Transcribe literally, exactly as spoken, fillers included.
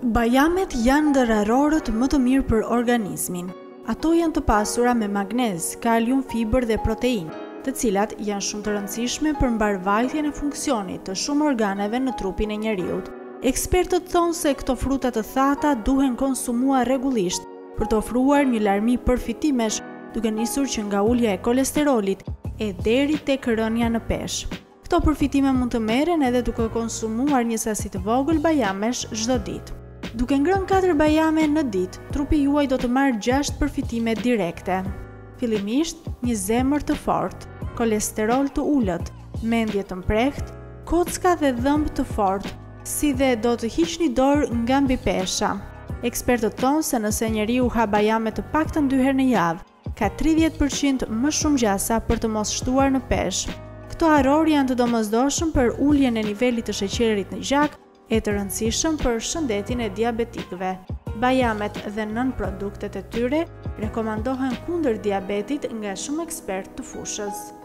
Bajamet janë ndër arorët më të mirë për organizmin. Ato janë të pasura me magnez, kalium, fiber dhe protein, të cilat janë shumë të rëndësishme për mbarvajtjen e funksionit të shumë organeve në trupin e njeriut. Ekspertët thonë se këto fruta të thata duhen konsumuar rregullisht për të ofruar një larmi përfitimesh, duke nisur që nga ulja e kolesterolit e deri tek rënja në peshë. Këto përfitime mund të merren edhe duke konsumuar një sasi të vogël bajamesh çdo ditë. Duke ngrënë katër bajame në ditë, trupi juaj do të marrë gjashtë përfitime direkte. Fillimisht, një zemër të fortë, kolesterol të ulët, mendje të mprehtë, kocka dhe dhëmb të fortë, si dhe do të hiqni dorë nga mbi pesha. Ekspertët thonë se nëse njeriu ha bajame të paktën dy herë në javë, ka tridhjetë përqind më shumë gjasa për të mos shtuar në peshë. Këto aror janë të domosdoshëm për uljen e nivelit të sheqerit në gjak, e të rëndësishëm për shëndetin e diabetikëve. Bajamet dhe nën-produktet e tyre rekomandohen kundër diabetit nga shumë ekspertë të fushës.